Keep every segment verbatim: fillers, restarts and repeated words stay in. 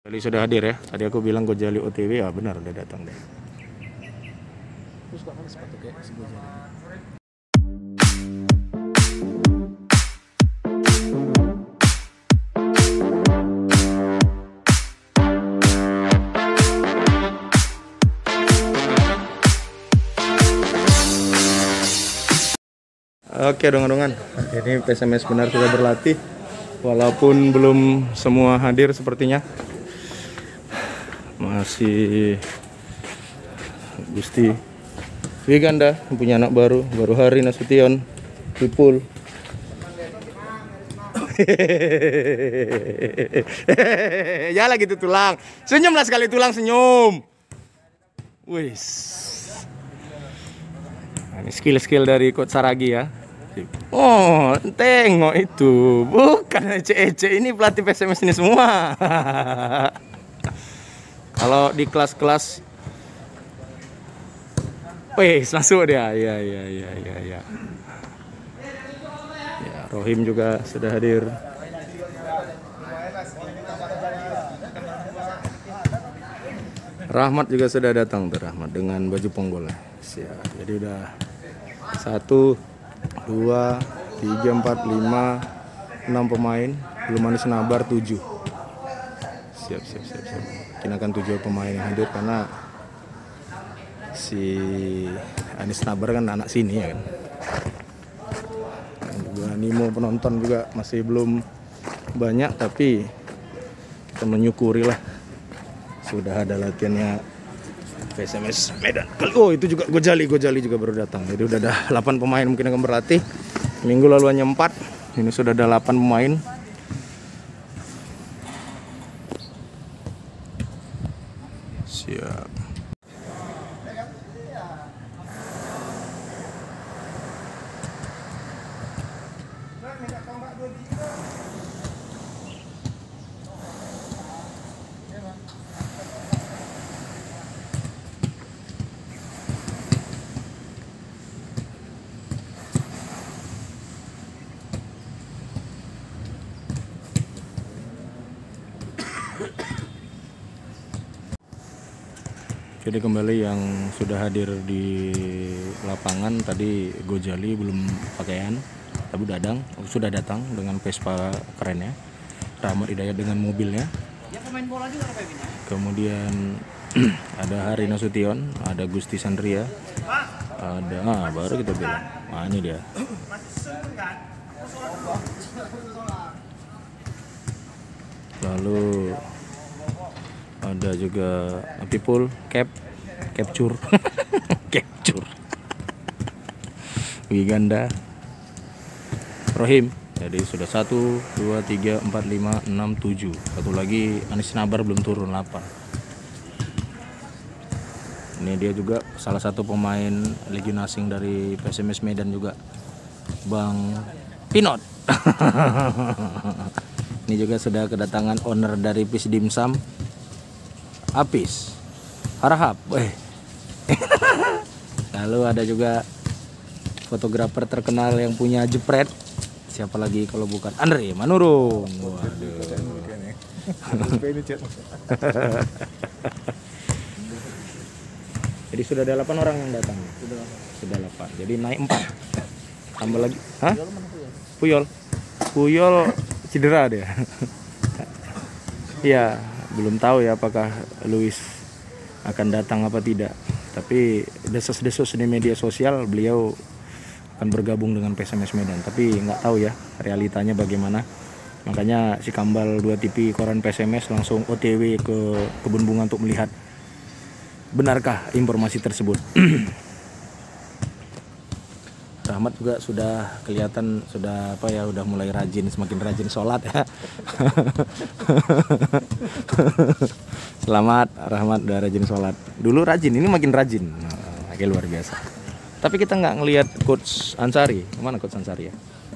Tadi sudah hadir ya. Tadi aku bilang Gojali O T W, ya benar udah datang deh. Terus kok pakai sepatu kayak si Gojali. Oke dongan-dongan, ini P S M S benar sudah berlatih. Walaupun belum semua hadir sepertinya. Masih Gusti Wiganda punya anak baru, baru hari Nasution, Pipul. Ya lagi tuh tulang. Senyumlah sekali tulang, senyum. Wis. Nah, ini skill-skill dari Coach Saragi ya. Oh, tengok itu. Bukan ece-ece, ini pelatih P S M S ini semua. Kalau di kelas-kelas wes masuk dia. Ya ya ya ya ya. Ya, Rohim juga sudah hadir. Rahmat juga sudah datang tuh, Rahmat dengan baju ponggolnya. Siap. Jadi udah satu, dua, tiga, empat, lima, enam pemain. Belum Anis Nabar tujuh. Siap, siap, siap, siap. Mungkin akan tujuh pemain yang hadir karena si Anis Nabar kan anak sini ya kan. Dan juga animo penonton juga masih belum banyak, tapi kita menyukuri lah sudah ada latihannya P S M S Medan. Oh itu juga Gojali, Gojali juga baru datang. Jadi udah ada delapan pemain mungkin akan berlatih. Minggu lalu hanya empat, ini sudah ada delapan pemain. Siap. Jadi kembali yang sudah hadir di lapangan tadi Gojali belum pakaian, tapi Dadang sudah datang dengan Vespa kerennya, Rahmat Hidayat dengan mobilnya. Ya pemain bola juga kayak gini. Kemudian ada Hari Nasution, ada Gusti Sandria, ada ah baru kita bilang, ah ini dia. Lalu ada juga Pipul, Cap, Capture, Capture, Wiganda, Rohim. Jadi sudah satu, dua, tiga, empat, lima, enam, tujuh. Satu lagi Anis Nabar belum turun, delapan. Ini dia juga salah satu pemain Legion Asing dari P S M S Medan juga, Bang Pinot. Ini juga sudah kedatangan owner dari Pis Dimsum, Apis Harahap. Eh. Lalu ada juga fotografer terkenal yang punya jepret. Siapa lagi kalau bukan Andre Manurung. Waduh. Jadi sudah ada delapan orang yang datang. Sudah. Sudah delapan. Jadi naik empat. Tambah lagi. Hah? Puyol. Puyol cedera dia. Iya. Belum tahu ya apakah Luis akan datang apa tidak. Tapi desas-desus di media sosial beliau akan bergabung dengan P S M S Medan. Tapi nggak tahu ya realitanya bagaimana. Makanya si Kambal dua T V koran P S M S langsung O T W ke Kebun Bunga untuk melihat benarkah informasi tersebut. Rahmat juga sudah kelihatan sudah apa ya udah mulai rajin, semakin rajin sholat ya. Selamat Rahmat udah rajin sholat. Dulu rajin, ini makin rajin. Nah, kayak luar biasa. Tapi kita nggak ngelihat Coach Ansari. Mana Coach Ansari ya?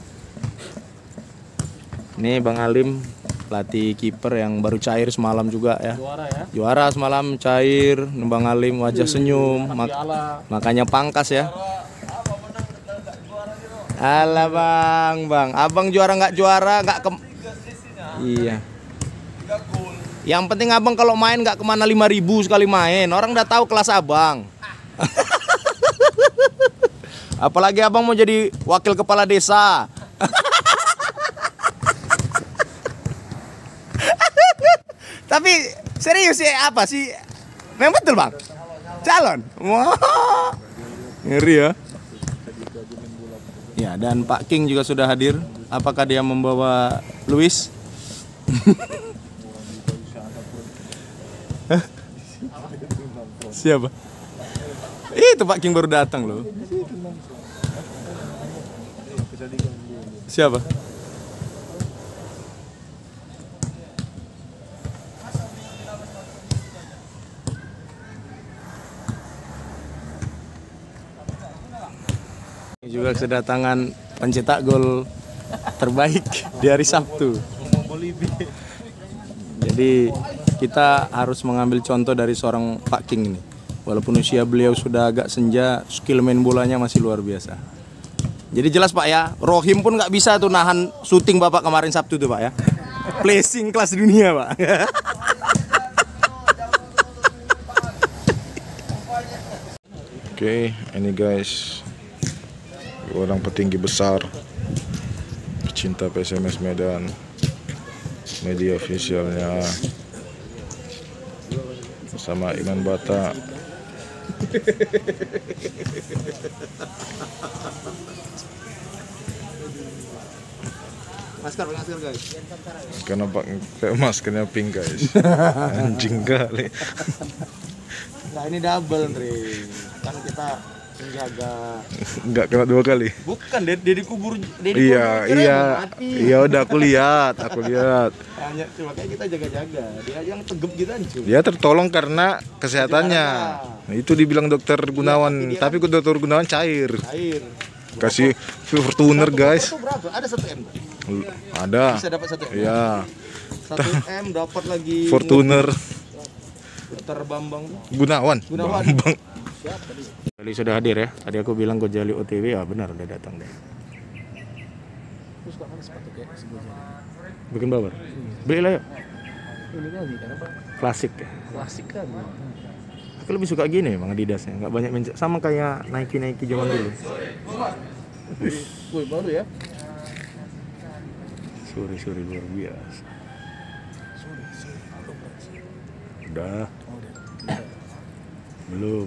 Ini Bang Alim pelatih kiper yang baru cair semalam juga ya. Juara ya. Juara semalam cair, Bang Alim wajah senyum. Mak makanya pangkas ya. Alah bang, bang, abang juara nggak juara nggak ke, iya. Yang penting abang kalau main nggak kemana lima ribu sekali main. Orang udah tahu kelas abang. Apalagi abang mau jadi wakil kepala desa. Tapi serius ya, apa sih? Memang betul bang? Calon? Wah, ngeri ya. Ya, dan Pak King juga sudah hadir. Apakah dia membawa Luis? Siapa? Itu Pak King baru datang loh. Siapa? Juga kedatangan pencetak gol terbaik di hari Sabtu. Jadi kita harus mengambil contoh dari seorang Pak King ini. Walaupun usia beliau sudah agak senja, skill main bolanya masih luar biasa. Jadi jelas Pak ya, Rohim pun nggak bisa tuh nahan syuting Bapak kemarin Sabtu tuh Pak ya. Placing kelas dunia Pak. Oke, ini guys, orang petinggi besar, pecinta P S M S Medan, media ofisialnya bersama Iman Bata. Masker, masker guys. Karena pak kayak maskernya pink guys. Anjing kali. Nah ini double Andre. Kan kita menjaga. Enggak kena dua kali. Bukan, dia di kubur. Iya, iya. Iya udah aku lihat, aku lihat. Hanya cuma kayak kita jaga-jaga. Dia yang tegep gitu anjir. Dia tertolong karena kesehatannya. Nah, itu dibilang dokter Gunawan, tapi dokter Gunawan cair. Air. Kasih Fortuner guys. Itu berapa? Ada satu M. Ada. Bisa dapat satu M. Iya. Satu M dapat lagi Fortuner Dokter Bambang Gunawan. Gunawan. Bambang. Tadi sudah hadir ya. Tadi aku bilang Gojali O T W, ya benar udah datang deh. Terus kok kan sepatu kayak sebelumnya. Bikin babar. Beli lah yuk. Ini kali kenapa? Klasik ya. Klasik kan. Aku lebih suka gini emang Adidasnya, nggak banyak mencet. Sama kayak Nike Nike zaman dulu. Wih, baru ya. Suri suri luar biasa. Udah. Belum.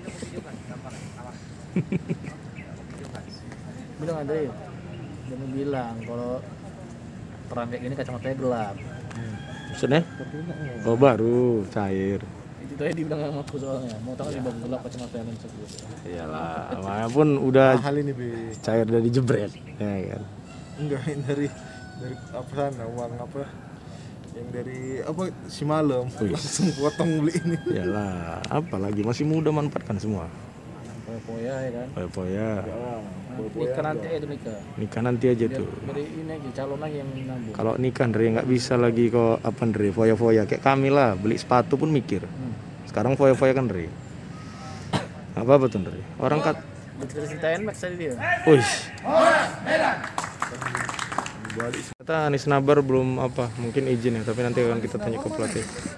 Bilang Andre, dia mau bilang kalau terang kayak gini kacamatanya gelap. Maksudnya? Oh baru cair. Itu aja dibilang sama aku soalnya. Mau tahu di bang gelap kacamatanya lensa gue. Iyalah, makanya pun udah Mahal ini be. cair dari jebret, ya kan. Enggak, ini dari dari apa sana uang apa yang dari apa si malam Wih. langsung potong beli ini. Iyalah, apalagi masih muda manfaatkan semua. Poya-poya ya kan. Poya-poya. Nikah nanti aja tuh nikah. Nikah nanti aja tuh. Dari ini aja calon aja yang nambung. Kalau nikah Andre nggak bisa lagi kok apa Andre foya-foya kayak kami lah, beli sepatu pun mikir. Sekarang foya-foya kan Andre. Apa apa tuh Andre? Orang kat Ceritain Max tadi dia. Wih. Kata Anis Nabar belum apa, mungkin izin ya, tapi nanti akan kita tanya ke pelatih.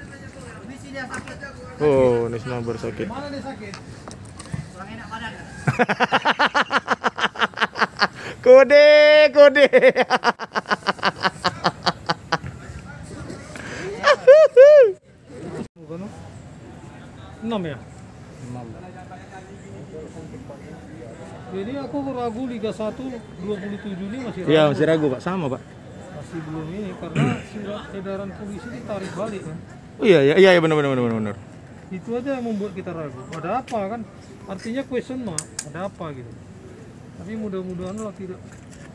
Oh, Anis Nabar sakit. Mana dia sakit? Kurang enak badan. Kode, kode. enam ya? enam. Jadi aku ragu Liga satu dua puluh tujuh ini masih ragu. Iya, masih ragu Pak, sama Pak. Masih belum ini karena surat edaran polisi ditarik balik kan. Oh iya, iya, iya benar benar benar benar. Itu aja yang membuat kita ragu. Ada apa kan? Artinya question mark, ada apa gitu. Tapi mudah-mudahan lah tidak